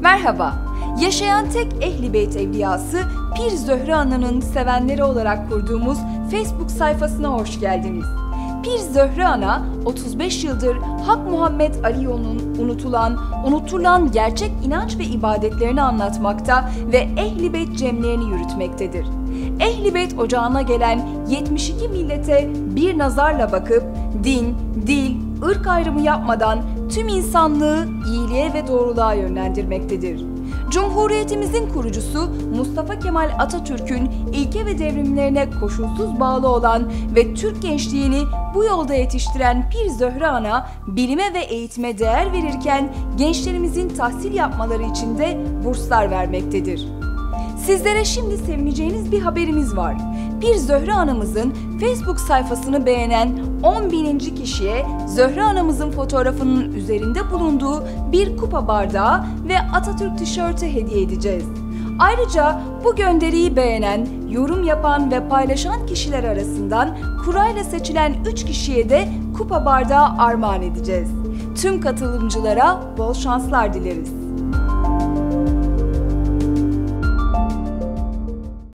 Merhaba, yaşayan tek Ehl-i Beyt evliyası Pir Zöhre Ana'nın sevenleri olarak kurduğumuz Facebook sayfasına hoş geldiniz. Pir Zöhre Ana, 35 yıldır Hak Muhammed Ali yolunun unutulan gerçek inanç ve ibadetlerini anlatmakta ve Ehl-i Beyt cemlerini yürütmektedir. Ehl-i Beyt ocağına gelen 72 millete bir nazarla bakıp din, dil, ırk ayrımı yapmadan tüm insanlığı iyiliğe ve doğruluğa yönlendirmektedir. Cumhuriyetimizin kurucusu Mustafa Kemal Atatürk'ün ilke ve devrimlerine koşulsuz bağlı olan ve Türk gençliğini bu yolda yetiştiren Pir Zöhre Ana, bilime ve eğitime değer verirken gençlerimizin tahsil yapmaları için de burslar vermektedir. Sizlere şimdi sevineceğiniz bir haberimiz var. Pir Zöhre Anamızın Facebook sayfasını beğenen 10.000. kişiye Zöhre Anamızın fotoğrafının üzerinde bulunduğu bir kupa bardağı ve Atatürk tişörtü hediye edeceğiz. Ayrıca bu gönderiyi beğenen, yorum yapan ve paylaşan kişiler arasından kurayla seçilen 3 kişiye de kupa bardağı armağan edeceğiz. Tüm katılımcılara bol şanslar dileriz.